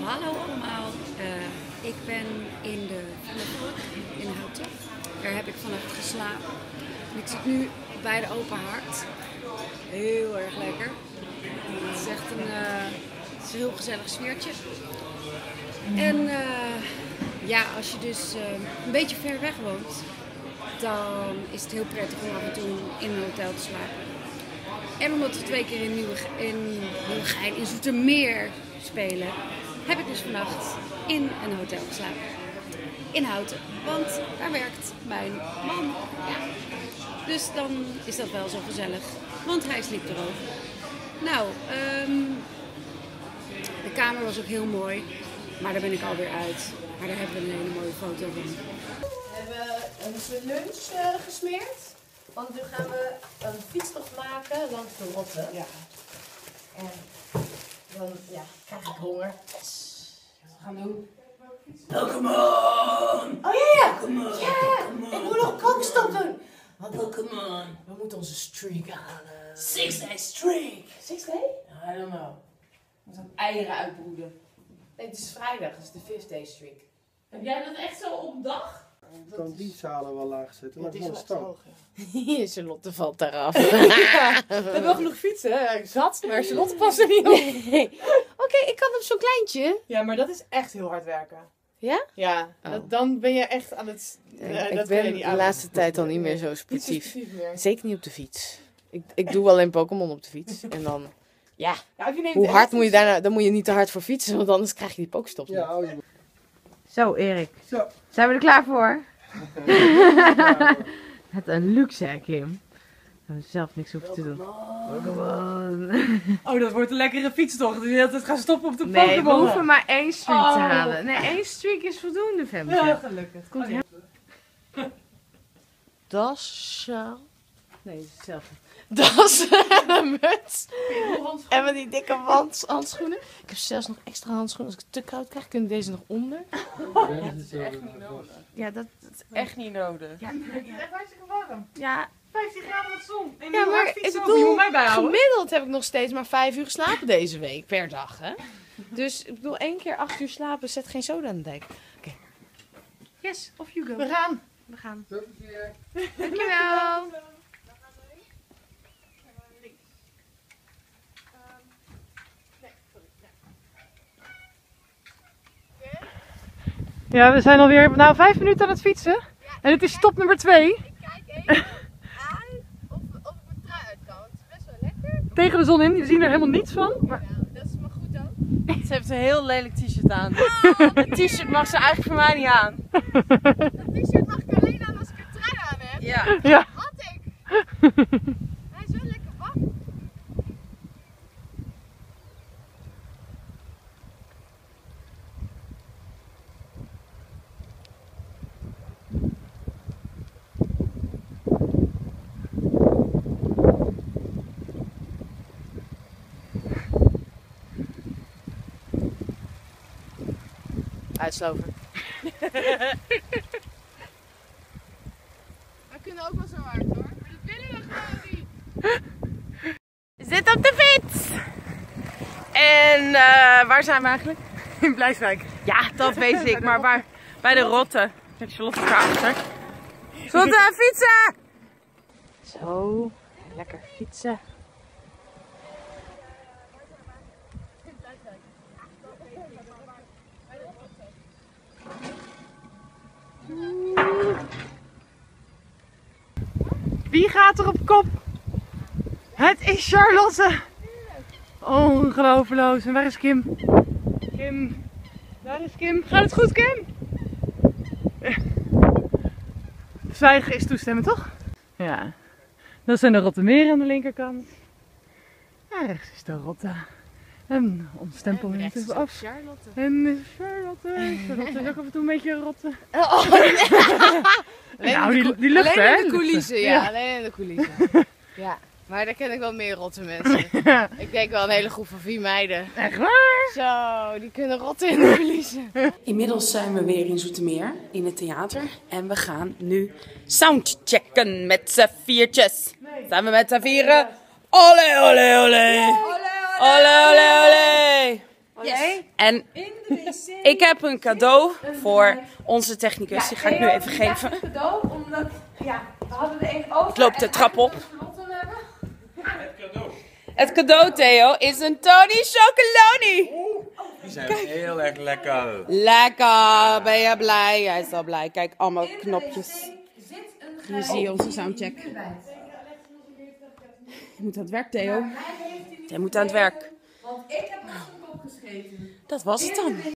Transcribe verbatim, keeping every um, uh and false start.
Hallo allemaal, uh, ik ben in de Vondelpark in Houten. Daar heb ik vannacht geslapen. Ik zit nu bij de Open Haard. Heel erg lekker. Het is echt een, uh, het is een heel gezellig sfeertje. En uh, ja, als je dus uh, een beetje ver weg woont, dan is het heel prettig om af en toe in een hotel te slapen. En omdat we twee keer in Nieuwegein, in, Nieuwegein, in Zoetermeer spelen, heb ik dus vannacht in een hotel geslapen. In Houten, want daar werkt mijn man. Ja. Dus dan is dat wel zo gezellig, want hij sliep erover. Nou, um, de kamer was ook heel mooi, maar daar ben ik alweer uit. Maar daar hebben we een hele mooie foto van. We hebben onze lunch uh, gesmeerd, want nu gaan we een fietstocht maken langs de Rotte. Ja. En dan ja, krijg ik honger. Yes. Wat we gaan doen? Pokémon! Oh ja, ja! Pokémon! Ja! Pokémon! Ik moet nog kookstop doen! Wat Pokémon? We moeten onze streak halen. Six day streak! Six day? I don't know. We moeten eieren uitbroeden. Nee, het is vrijdag, het is de fifth day streak. Heb jij dat echt zo op dag? Ik kan die zalen wel laag zetten, maar Ja, het is wel hoog. stand. Charlotte valt daaraf. Ja, we hebben wel genoeg fietsen, hè? Zat, maar Charlotte past er niet op. Nee. Oké, okay, ik kan op zo'n kleintje. Ja, maar dat is echt heel hard werken. Ja? Ja, Oh. dat, dan ben je echt aan het... Uh, ik dat ben je niet de aan. laatste tijd al niet meer zo Niet sportief. zo sportief meer. Zeker niet op de fiets. Ik, ik doe alleen Pokémon op de fiets. En dan, ja, Ja, je neemt hoe echt hard moet je iets- daarna, dan moet je niet te hard voor fietsen, want anders krijg je die Pokéstops niet. Ja, oh, je... Zo, Erik. Zo. Zijn we er klaar voor? Het een luxe, hè, Kim? Dat we zelf niks hoeven te doen. Pokémon. Oh, dat wordt een lekkere fietstocht. Die de hele tijd gaan stoppen op de Nee, we Pokémon. hoeven maar één streak te Oh. halen. Nee, één streak is voldoende, Femke. Ja, gelukkig. Komt Oh, ja. Das, sjaal. Nee, het is hetzelfde. Das en een muts. En met die dikke hands- handschoenen. Ik heb zelfs nog extra handschoenen. Als ik het te koud krijg, kunnen deze nog onder. Ja, dat, dat is echt niet nodig. Ja, Het is echt hartstikke warm. ja, vijftien graden met zon. En ja nu maar hard ik fietsen ook. Je moet bedoel, mij bijhouden. gemiddeld heb ik nog steeds maar vijf uur geslapen deze week per dag. Hè? Dus ik bedoel, één keer acht uur slapen zet geen soda aan de dijk. Oké. Okay. Yes, off you go. We gaan. We gaan. Dankjewel. Ja, we zijn alweer nou, vijf minuten aan het fietsen. En het is stop nummer twee. Ik kijk even aan of, of ik mijn trui uit kan. Het is best wel lekker. Tegen de zon in. Je ziet er helemaal niets van. Maar... Nou, dat is maar goed ook. Ze heeft een heel lelijk t-shirt aan. Het t-shirt mag ze eigenlijk voor mij niet aan. Dat t-shirt mag ik alleen aan als ik een trui aan heb. Ja. Ja. Had ik. Hij is wel lekker warm. Uitsloven. We kunnen ook wel zo hard hoor. Maar dat willen we gewoon niet. Zit op de fiets! En uh, waar zijn we eigenlijk? In Blijswijk. Ja, dat weet ik. Maar waar? Bij de Rotte. Met Charlotte erachter. Charlotte, fietsen! Zo, lekker fietsen. Wie gaat er op kop? Het is Charlotte. Ongelooflijk. En waar is Kim? Kim. Daar is Kim. Gaat het goed, Kim? Zwijgen is toestemmen, toch? Ja. Dat zijn de Rottemeer aan de linkerkant. Ja, rechts is de Rotte. En ons stempel En neemt rechts even is af. Charlotte. En is Charlotte. Charlotte is ook af en toe een beetje rotte. Oh, Nou, die, die lucht, alleen hè? in de lucht. coulissen, ja. Ja. Alleen in de coulissen. Ja, maar daar ken ik wel meer rotte mensen. Ik denk wel een hele groep van vier meiden. Echt waar? Zo, die kunnen rotten in de coulissen. Inmiddels zijn we weer in Zoetermeer, in het theater. En we gaan nu soundchecken met z'n viertjes. Zijn we met z'n vieren? Olé, olé, olé. Olé, olé, olé. Yes. En ik heb een cadeau voor onze technicus. Die ga ik nu even geven. Een cadeau, omdat ja, we hadden er één over. Ik loop de trap op. Het cadeau. Het cadeau, Theo, is een Tony Chocoloni. Die zijn heel erg lekker. Lekker, ben je blij? Hij is al blij. Kijk, allemaal knopjes. Hier zie je onze soundcheck. Je moet aan het werk, Theo. Jij moet aan het werk. Want ik heb op zijn kop geschreven. Dat was het dan.